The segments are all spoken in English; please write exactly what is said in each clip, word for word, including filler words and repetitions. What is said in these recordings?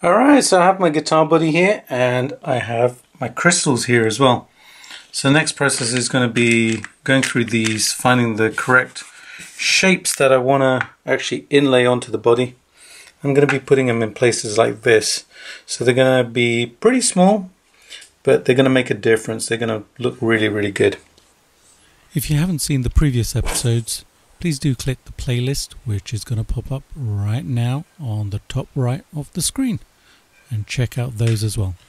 Alright, so I have my guitar body here and I have my crystals here as well. So the next process is going to be going through these, finding the correct shapes that I want to actually inlay onto the body. I'm going to be putting them in places like this. So they're going to be pretty small, but they're going to make a difference. They're going to look really, really good. If you haven't seen the previous episodes, please do click the playlist, which is going to pop up right now on the top right of the screen, and check out those as well.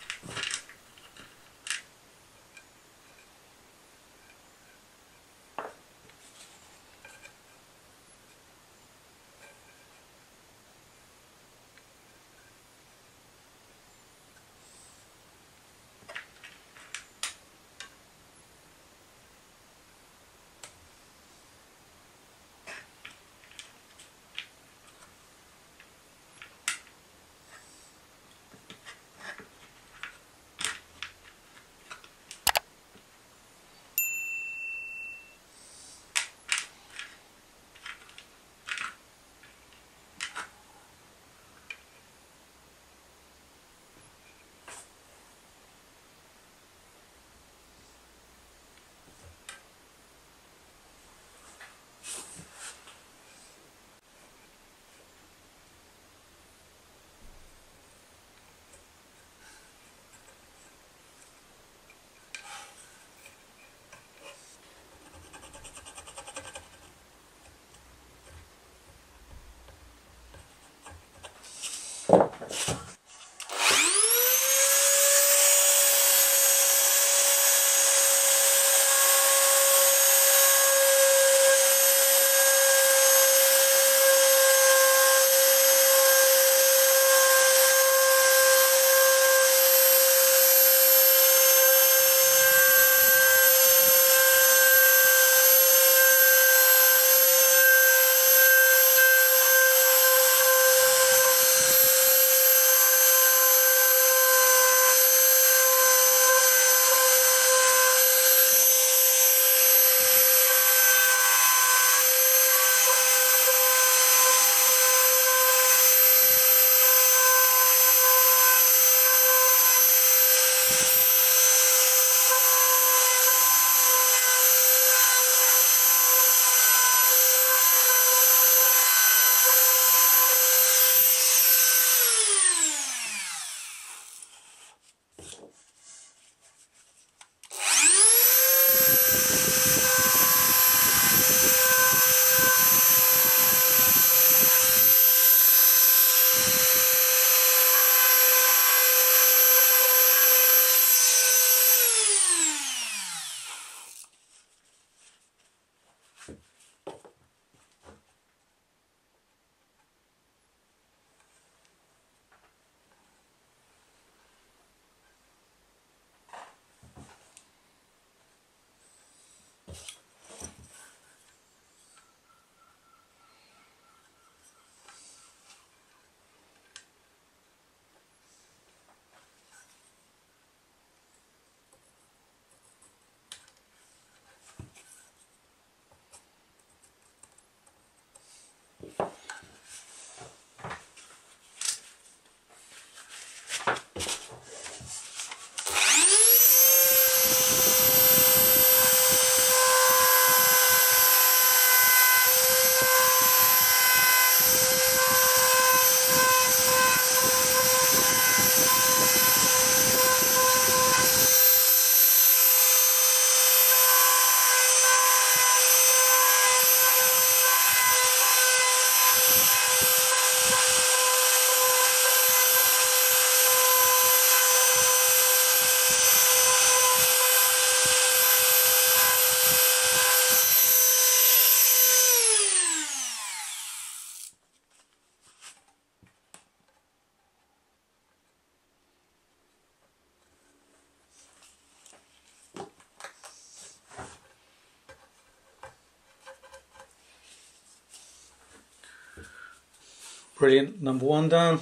Brilliant, number one done.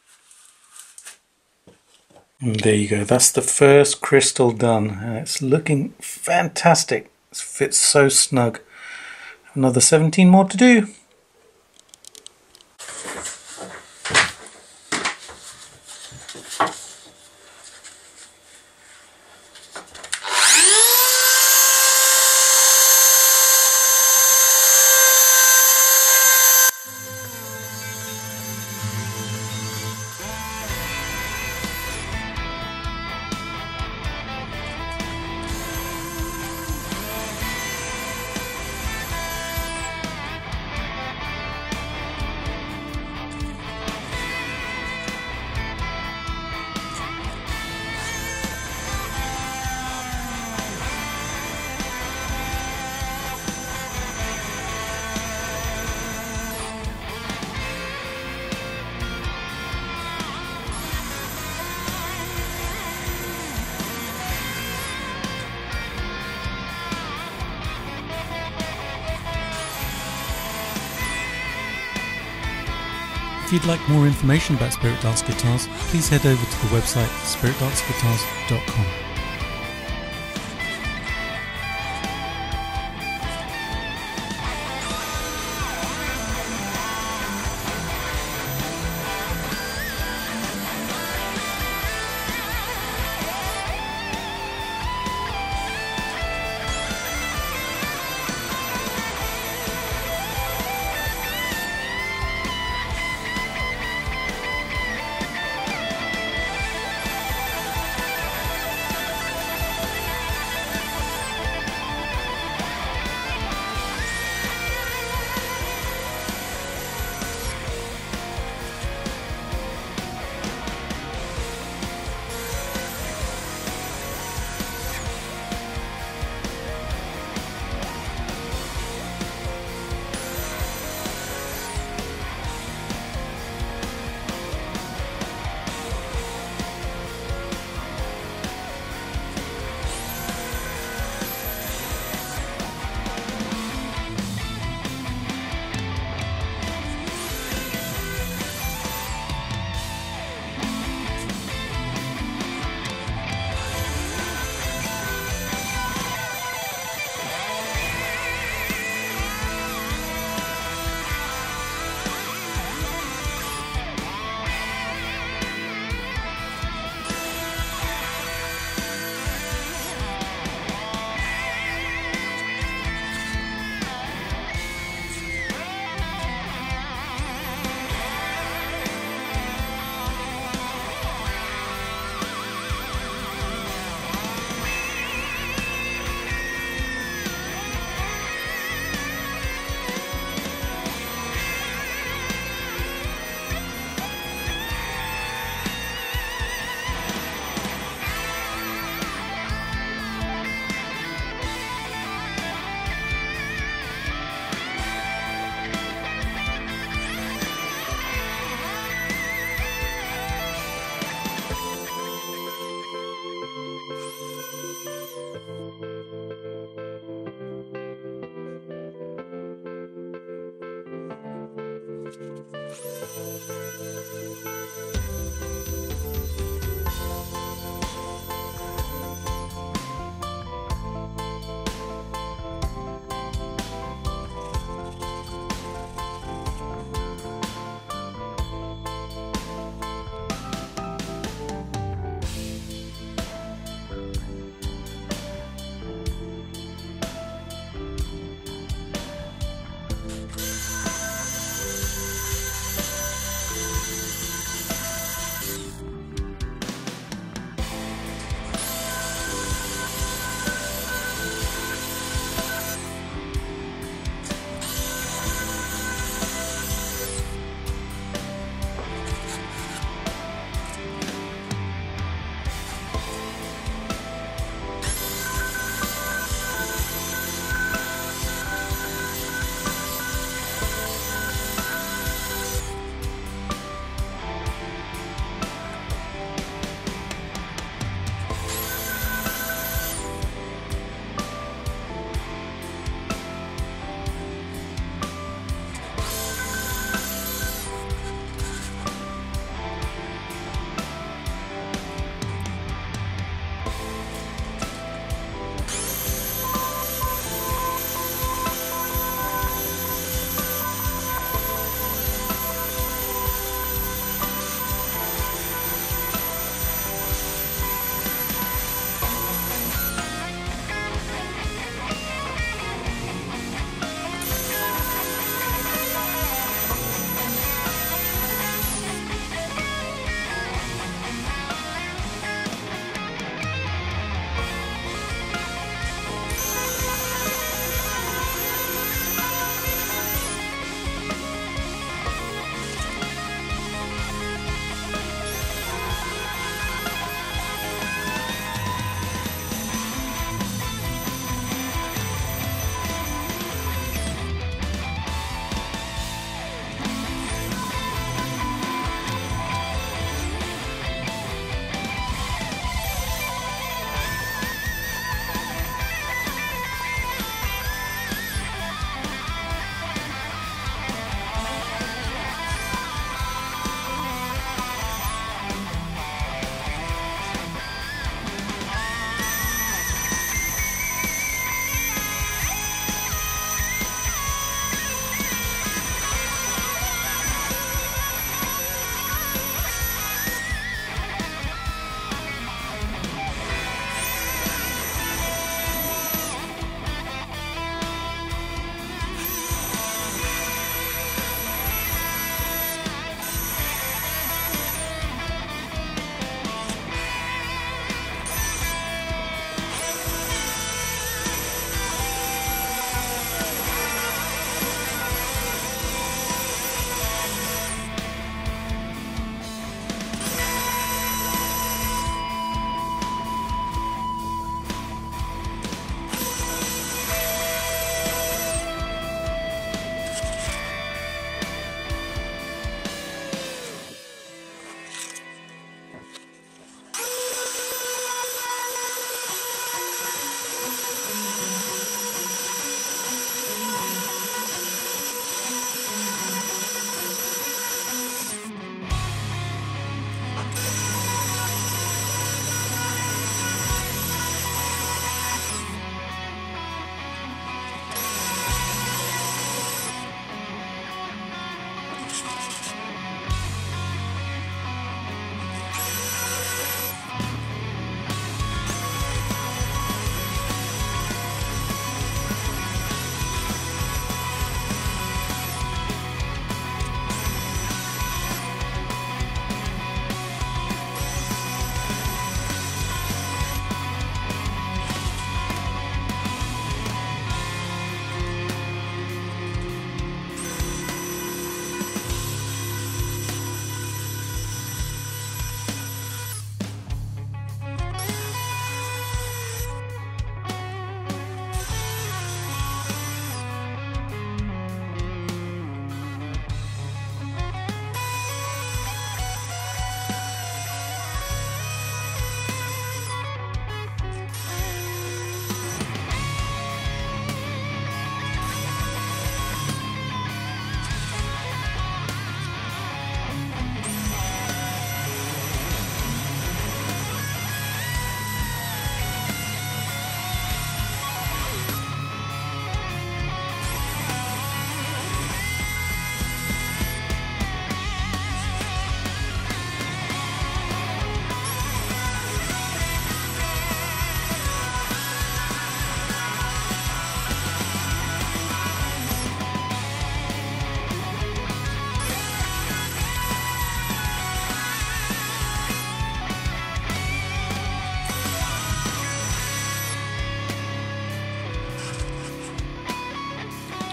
And there you go, that's the first crystal done, and it's looking fantastic. It fits so snug. Another seventeen more to do. If you'd like more information about Spirit Dance guitars, please head over to the website spirit dance guitars dot com.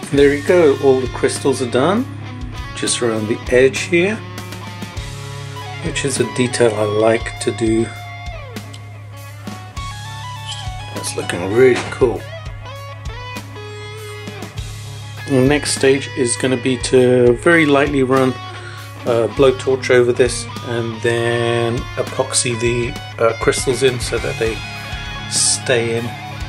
There you go, all the crystals are done, just around the edge here, which is a detail I like to do. That's looking really cool. The next stage is going to be to very lightly run a blowtorch over this and then epoxy the uh, crystals in so that they stay in.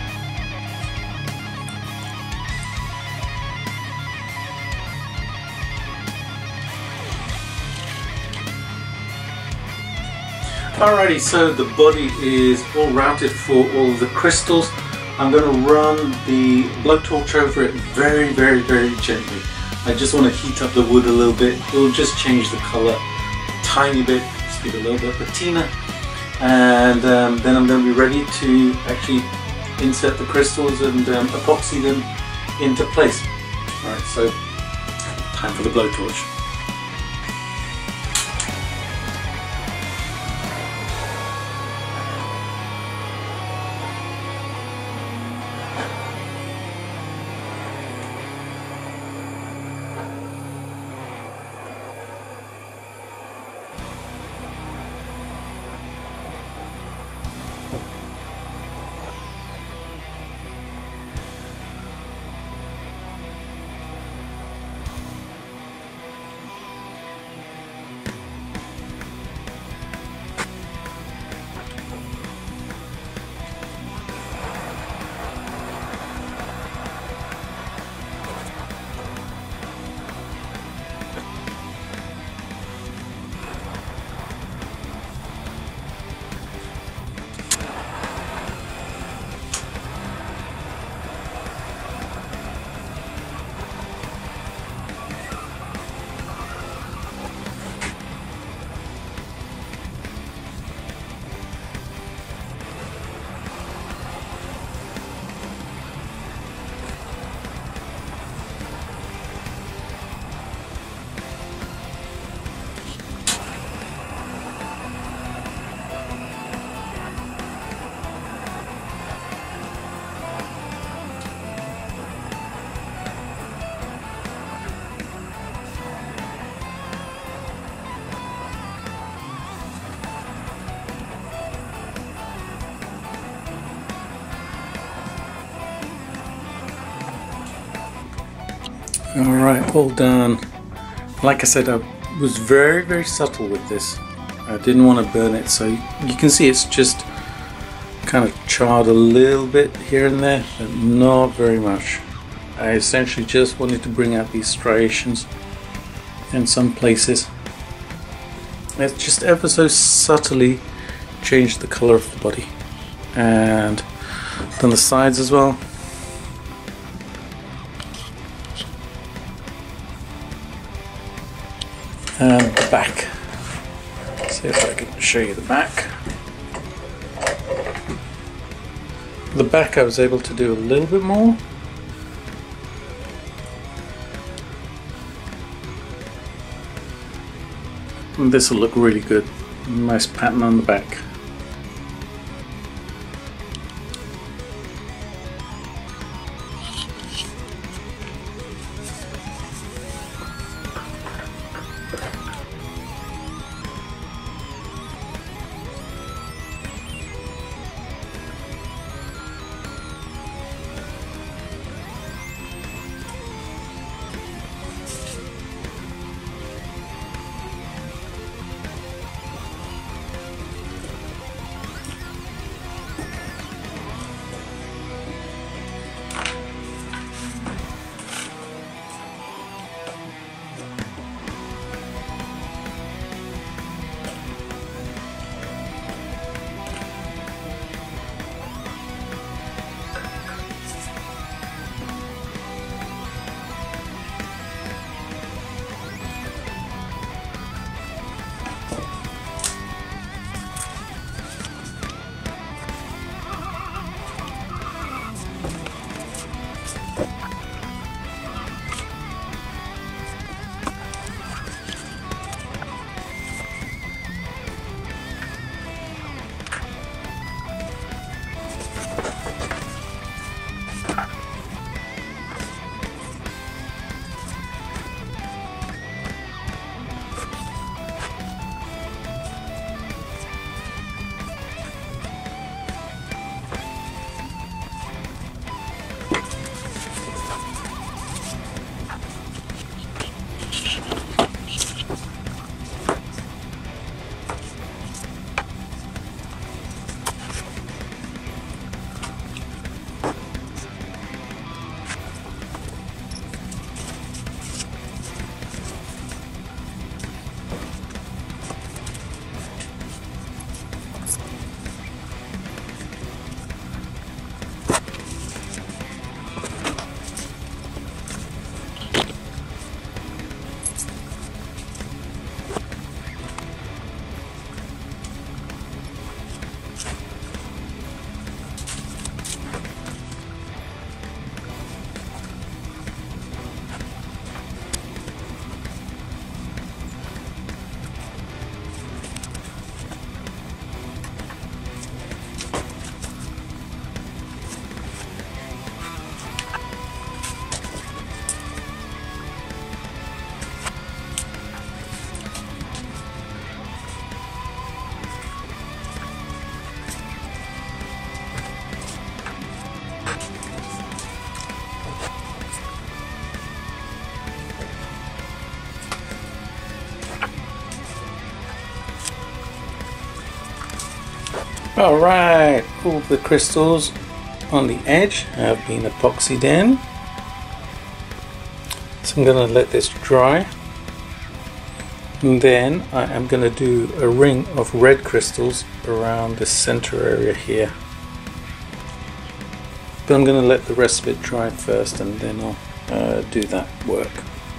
Alrighty, so the body is all routed for all of the crystals. I'm going to run the blowtorch over it very, very, very gently. I just want to heat up the wood a little bit. It will just change the color a tiny bit, just give it a little bit of patina. And um, then I'm going to be ready to actually insert the crystals and um, epoxy them into place. Alright, so time for the blowtorch. Alright, all done. Like I said, I was very, very subtle with this. I didn't want to burn it, so you can see it's just kind of charred a little bit here and there, but not very much. I essentially just wanted to bring out these striations in some places. It's just ever so subtly changed the color of the body, and on the sides as well. And the back. See if I can show you the back. The back I was able to do a little bit more. And this will look really good. Nice pattern on the back. Alright, all the crystals on the edge have been epoxied in. So I'm going to let this dry. And then I am going to do a ring of red crystals around the center area here. But I'm going to let the rest of it dry first and then I'll uh, do that work.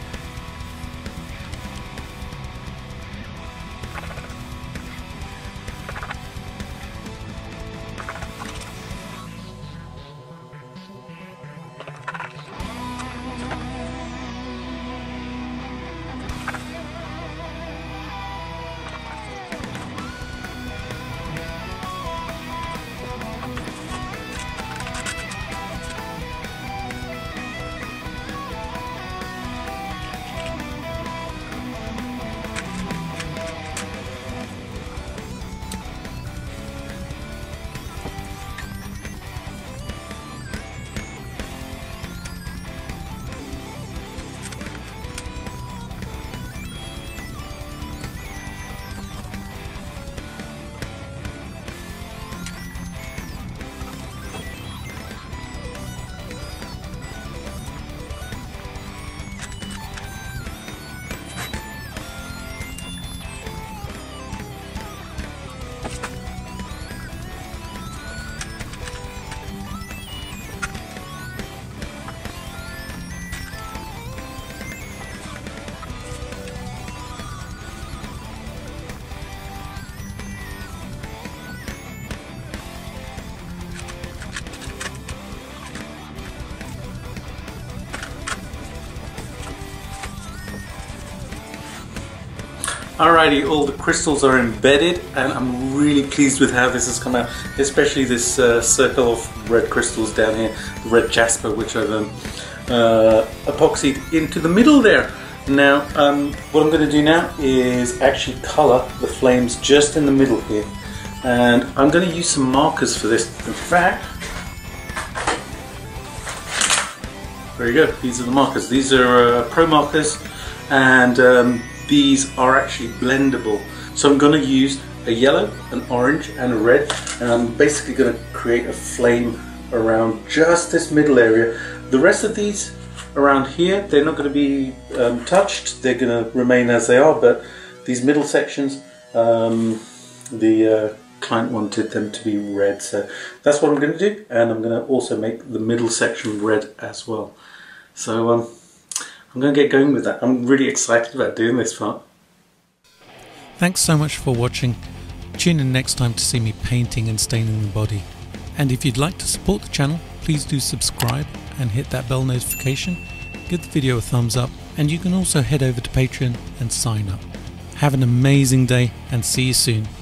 Alrighty, all the crystals are embedded and I'm really pleased with how this has come out, especially this uh, circle of red crystals down here, the red jasper, which I've um, uh, epoxied into the middle there. Now um, what I'm going to do now is actually colour the flames just in the middle here, and I'm going to use some markers for this. In fact, there you go, these are the markers. These are uh, pro markers, and um, these are actually blendable. So I'm going to use a yellow, an orange and a red, and I'm basically going to create a flame around just this middle area. The rest of these around here, they're not going to be um, touched, they're going to remain as they are, but these middle sections, um, the uh, client wanted them to be red, so that's what I'm going to do, and I'm going to also make the middle section red as well. So um, I'm going to get going with that. I'm really excited about doing this part. Thanks so much for watching. Tune in next time to see me painting and staining the body. And if you'd like to support the channel, please do subscribe and hit that bell notification. Give the video a thumbs up, and you can also head over to Patreon and sign up. Have an amazing day and see you soon.